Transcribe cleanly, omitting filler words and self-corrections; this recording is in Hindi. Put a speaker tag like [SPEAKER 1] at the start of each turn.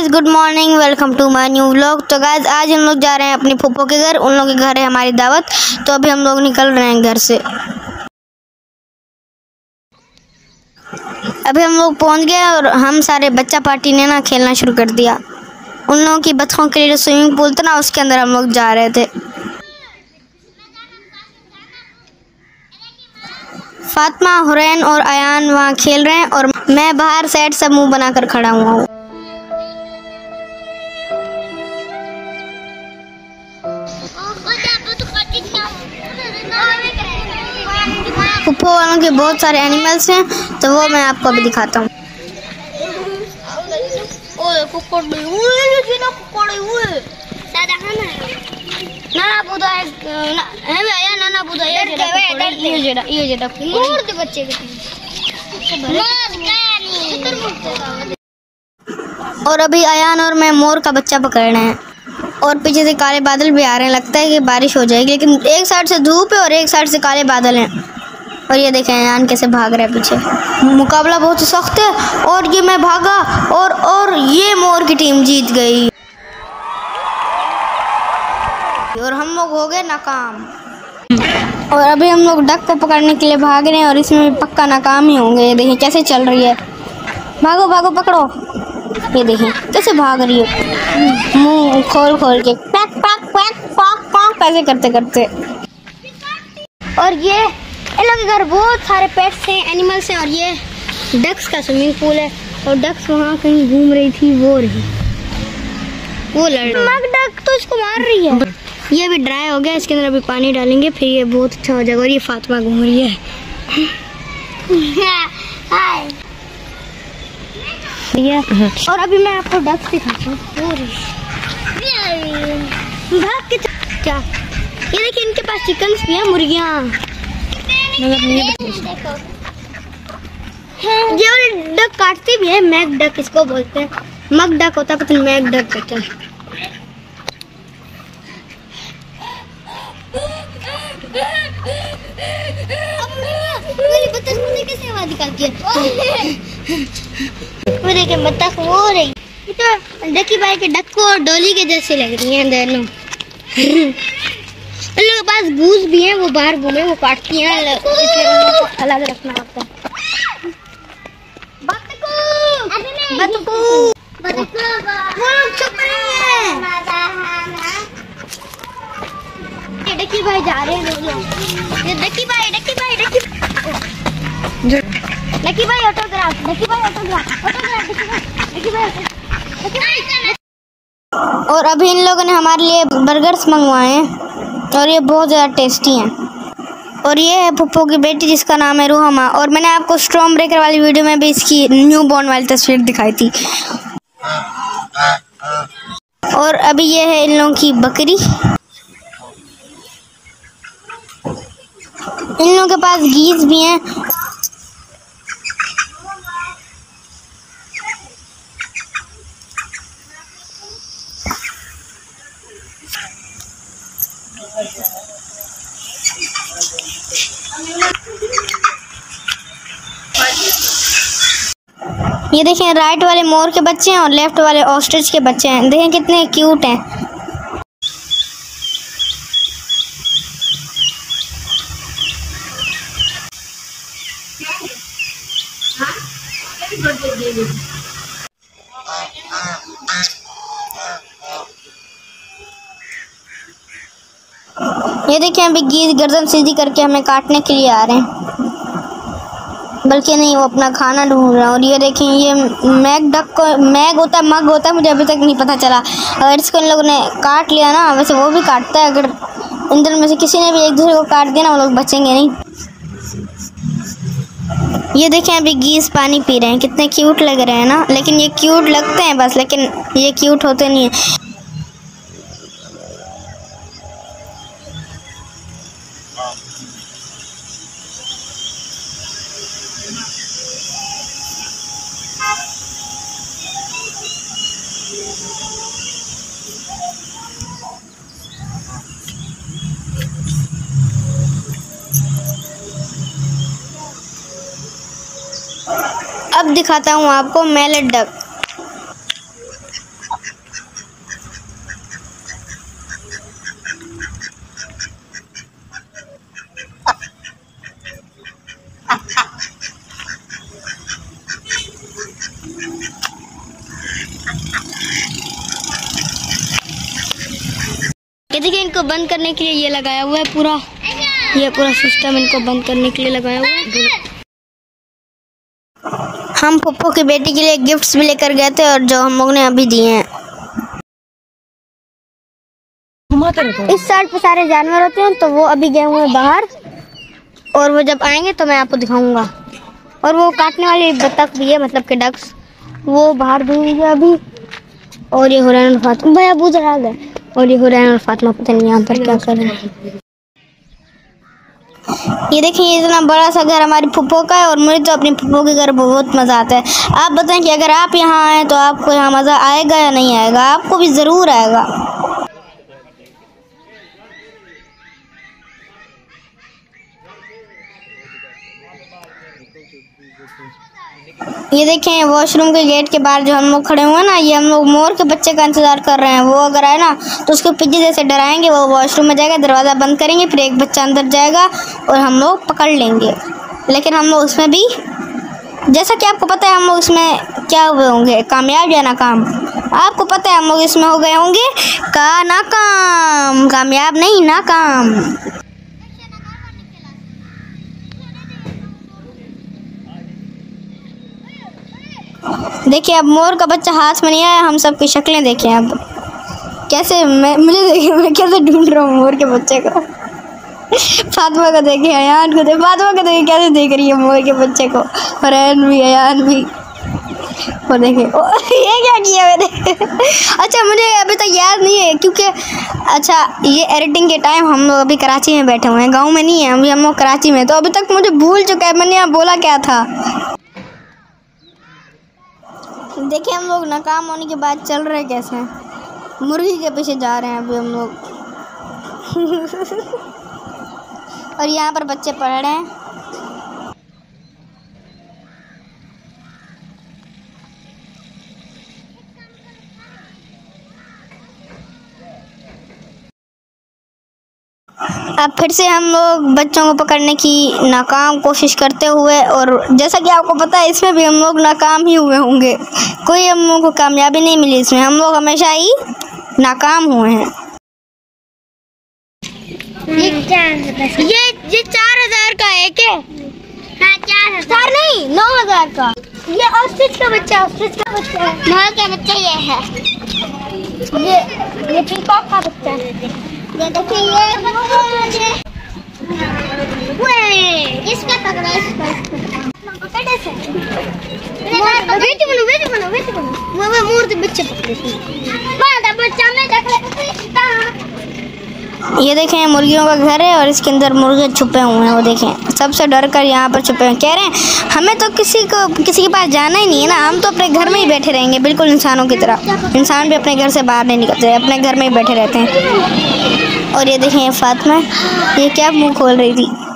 [SPEAKER 1] Good morning, welcome to my new vlog. तो गाइस आज हम लोग जा रहे हैं अपने फूफो के घर। उन लोगों के घर है हमारी दावत, तो अभी हम लोग निकल रहे हैं घर से। अभी हम लोग पहुंच गए और हम सारे बच्चा पार्टी ने ना खेलना शुरू कर दिया। उन लोगों की बच्चों के लिए स्विमिंग पूल था ना, उसके अंदर हम लोग जा रहे थे। फातिमा, हुरैन और अयान वहाँ खेल रहे हैं और मैं बाहर साइड से मुंह बनाकर खड़ा हुआ हूँ। फुप्पो वालों के बहुत सारे एनिमल्स हैं, तो वो मैं आपको अभी दिखाता हूँ। और अभी अयान और मैं मोर का बच्चा पकड़ रहे हैं और पीछे से काले बादल भी आ रहे हैं। लगता है कि बारिश हो जाएगी, लेकिन एक साइड से धूप है और एक साइड से काले बादल हैं। और ये देखें अयान कैसे भाग रहा है पीछे। मुकाबला बहुत ही सख्त है और ये मैं भागा और ये मोर की टीम जीत गई और हम लोग हो गए नाकाम। और अभी हम लोग डक को पकड़ने के लिए भाग रहे हैं और इसमें भी पक्का नाकाम ही होंगे। ये देखिए कैसे चल रही है, भागो भागो पकड़ो। ये देखिए कैसे भाग रही है, मुंह खोल खोल के पैक पैक पैक पॉक पॉक ऐसे करते करते। और ये इन लोगों के घर बहुत सारे पेट्स हैं, एनिमल्स हैं। और ये डक्स का स्विमिंग पूल है और डक्स वहाँ कहीं घूम रही थी, वो लड़ रही। मग डक तो इसको मार रही है। ये भी ड्राई हो गया, इसके अंदर अभी पानी डालेंगे, फिर ये बहुत अच्छा हो जाएगा। और ये फातिमा घूम रही है। और अभी मैं आपको डक दिखाता हूँ। भाग के क्या, ये देखिए इनके पास चिकन्स भी हैं, मुर्गियाँ। ये डक काटती भी है, मैक डक इसको बोलते हैं। मग डक होता है, पता मैक डक कहते हैं। कैसे आवाज निकालती है? मेरे बत्तख वो रही तो डकी भाई के डक को और डोली के जैसे लग रही हैं दोनों। उन लोगों के पास गूज भी हैं, वो बाहर घूमे, वो काटती हैं, इसलिए उनको अलग रखना होता है। डकी भाई जा रहे हैं लोग। ये डकी भाई ऑटोग्राफ, और अभी इन लोगों ने हमारे लिए बर्गर्स मंगवाए हैं और ये बहुत ज़्यादा टेस्टी हैं। और ये है फुप्पो की बेटी जिसका नाम है रूहमा। और मैंने आपको स्टॉर्म ब्रेकर वाली वीडियो में भी इसकी न्यू बॉर्न वाली तस्वीर दिखाई थी। और अभी ये है इन लोगों की बकरी। इन लोगों के पास गीज भी हैं। ये देखें राइट वाले मोर के बच्चे हैं और लेफ्ट वाले ऑस्ट्रिच के बच्चे हैं। देखें कितने क्यूट हैं। ये देखें अभी गीज गर्दन सीधी करके हमें काटने के लिए आ रहे हैं, बल्कि नहीं वो अपना खाना ढूंढ रहा है। और ये देखें ये मैक डक को मैग होता है, मग होता है, मुझे अभी तक नहीं पता चला। अगर इसको इन लोगों ने काट लिया ना, वैसे वो भी काटता है, अगर इन दोनों में से किसी ने भी एक दूसरे को काट दिया ना, वो लोग बचेंगे नहीं। ये देखें अभी गीज पानी पी रहे हैं, कितने क्यूट लग रहे हैं ना। लेकिन ये क्यूट लगते हैं बस, लेकिन ये क्यूट होते नहीं हैं। अब दिखाता हूँ आपको मैलेट डक। ये देखिए इनको बंद करने के लिए ये लगाया हुआ है पूरा, ये पूरा सिस्टम इनको बंद करने के लिए लगाया हुआ है। हम पप्पू की बेटी के लिए गिफ्ट्स भी लेकर गए थे और जो हम लोग ने अभी दिए हैं। इस साइड पे सारे जानवर होते हैं, तो वो अभी गए हुए हैं बाहर और वो जब आएंगे तो मैं आपको दिखाऊंगा। और वो काटने वाली बत्तख भी है, मतलब कि डक्स, वो बाहर भी है अभी। और ये हुरैन और फातिमा भाई अबू जरा गए, और ये हुरैन और फातिमा पता नहीं यहाँ पर क्या कर रहे हैं। ये देखिए इतना बड़ा सा घर हमारी फुप्पो का है और मुझे तो अपनी फुप्पो के घर बहुत मज़ा आता है। आप बताएं कि अगर आप यहाँ आए तो आपको यहाँ मज़ा आएगा या नहीं आएगा? आपको भी ज़रूर आएगा। ये देखें वॉशरूम के गेट के बाहर जो हम लोग खड़े हुए हैं ना, ये हम लोग मोर के बच्चे का इंतज़ार कर रहे हैं। वो अगर आए ना तो उसको पिज्जे जैसे डराएंगे, वो वॉशरूम में जाएगा, दरवाज़ा बंद करेंगे, फिर एक बच्चा अंदर जाएगा और हम लोग पकड़ लेंगे। लेकिन हम लोग उसमें भी, जैसा कि आपको पता है, हम लोग इसमें क्या हुए होंगे, कामयाब या नाकाम? आपको पता है हम लोग इसमें हो गए होंगे नाकाम, कामयाब नहीं नाकाम। देखिए अब मोर का बच्चा हाथ में नहीं आया, हम सब की शक्लें देखें अब कैसे, मुझे देखिए मैं कैसे ढूंढ रहा हूँ मोर के बच्चे को। फातिमा को देखे, अयान को देखे, फातिमा को देखे कैसे देख रही है मोर के बच्चे को, और अयान भी। और देखे ये क्या किया मैंने। अच्छा मुझे अभी तक याद नहीं है क्योंकि अच्छा ये एडिटिंग के टाइम हम लोग अभी कराची में बैठे हुए हैं, गाँव में नहीं है अभी, हम लोग कराची में, तो अभी तक मुझे भूल चुका है मैंने यहाँ बोला क्या था। देखिए हम लोग नाकाम होने के बाद चल रहे कैसे हैं, मुर्गी के पीछे जा रहे हैं अभी हम लोग। और यहाँ पर बच्चे पढ़ रहे हैं। अब फिर से हम लोग बच्चों को पकड़ने की नाकाम कोशिश करते हुए, और जैसा कि आपको पता है इसमें भी हम लोग नाकाम ही हुए होंगे, कोई हम लोगों को कामयाबी नहीं मिली इसमें, हम लोग हमेशा ही नाकाम हुए हैं। ये 4000 का है क्या? हाँ 4000 नहीं 9000 का। ये ऑस्ट्रिच का बच्चा, ऑस्ट्रिच का बच्चा, मोर का बच्चा ये है, ये पीकॉक का बच्चा है। ये देखिए ये इसका पकड़ा, इसका पकड़े से वेट बनो वो मूर्ति बच्चे पकड़े बांधा बच्चा में देख ले। ये देखें मुर्गियों का घर है और इसके अंदर मुर्गे छुपे हुए हैं, वो देखें सबसे डर कर यहाँ पर छुपे हुए, कह रहे हैं हमें तो किसी के पास जाना ही नहीं है ना, हम तो अपने घर में ही बैठे रहेंगे बिल्कुल इंसानों की तरह। इंसान भी अपने घर से बाहर नहीं निकलते, अपने घर में ही बैठे रहते हैं। और ये देखें फातिमा, ये क्या मुंह खोल रही थी।